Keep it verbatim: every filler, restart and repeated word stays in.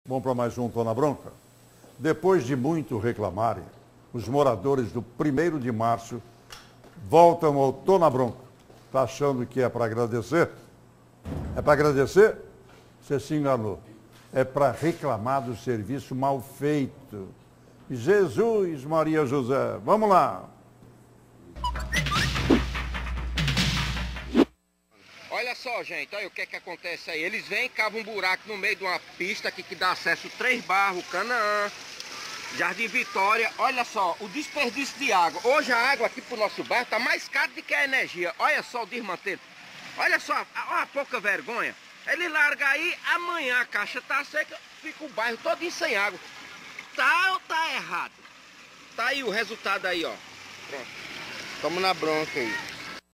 Vamos para mais um Tô na Bronca? Depois de muito reclamarem, os moradores do primeiro de março voltam ao Tô na Bronca. Está achando que é para agradecer? É para agradecer? Você se enganou. É para reclamar do serviço mal feito. Jesus, Maria José, vamos lá. Olha só, gente, olha o que é que acontece aí. Eles vêm e cavam um buraco no meio de uma pista aqui que dá acesso Três Barros, Canaã, Jardim Vitória. Olha só, o desperdício de água. Hoje a água aqui pro nosso bairro tá mais cara do que a energia. Olha só o desmantelo. Olha só, olha a pouca vergonha. Ele larga aí, amanhã a caixa tá seca, fica o bairro todo sem água. Tá ou tá errado? Tá aí o resultado aí, ó. Pronto. Tamo na bronca aí.